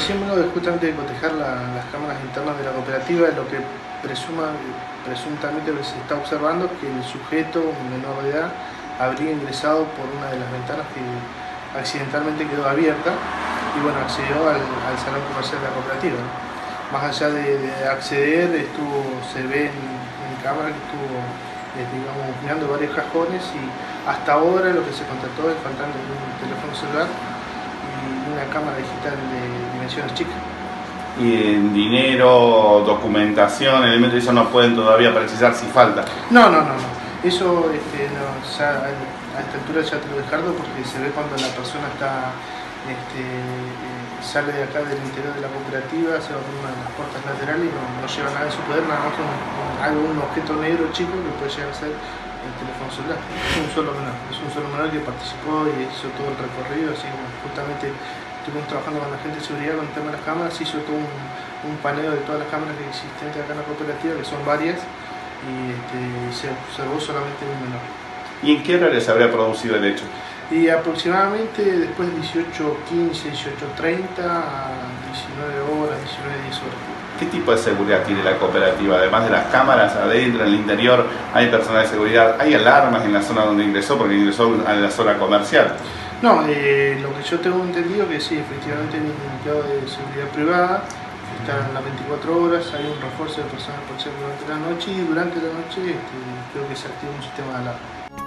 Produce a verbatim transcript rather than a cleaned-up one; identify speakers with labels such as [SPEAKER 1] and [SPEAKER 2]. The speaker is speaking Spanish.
[SPEAKER 1] misión vengo de justamente de cotejar la, las cámaras internas de la cooperativa, lo que presuma, presuntamente lo que se está observando es que el sujeto, un menor de edad, habría ingresado por una de las ventanas que accidentalmente quedó abierta y bueno, accedió al, al salón comercial de la cooperativa. Más allá de, de acceder, estuvo, se ve en, en cámara que estuvo eh, digamos, mirando varios cajones y hasta ahora lo que se constató es faltando un teléfono celular y una cámara digital de dimensiones chicas.
[SPEAKER 2] Y en dinero, documentación, elementos, eso no pueden todavía precisar si falta.
[SPEAKER 1] No, no, no, no. Eso este, no, ya, a esta altura ya te lo descarto porque se ve cuando la persona está este, eh, sale de acá del interior de la cooperativa, se va por una de las puertas laterales y no, no lleva nada en su poder, nada más un, un, algo, un objeto negro chico que puede llegar a ser el teléfono celular. Es un solo menor, es un solo menor que participó y hizo todo el recorrido, así que justamente estuvimos trabajando con la gente de seguridad con el tema de las cámaras, hizo todo un, un paneo de todas las cámaras existentes acá en la cooperativa, que son varias, y este, se observó solamente un menor.
[SPEAKER 2] ¿Y en qué horario se habría producido el hecho?
[SPEAKER 1] Y aproximadamente después de dieciocho quince, dieciocho treinta a diecinueve horas, diecinueve diez horas.
[SPEAKER 2] ¿Qué tipo de seguridad tiene la cooperativa? Además de las cámaras adentro, en el interior, hay personal de seguridad, hay alarmas en la zona donde ingresó, porque ingresó a la zona comercial.
[SPEAKER 1] No, eh, lo que yo tengo entendido que sí, efectivamente hay un empleado de seguridad privada, que está en las veinticuatro horas, hay un refuerzo de personal policial durante la noche y durante la noche este, creo que se activa un sistema de alarma.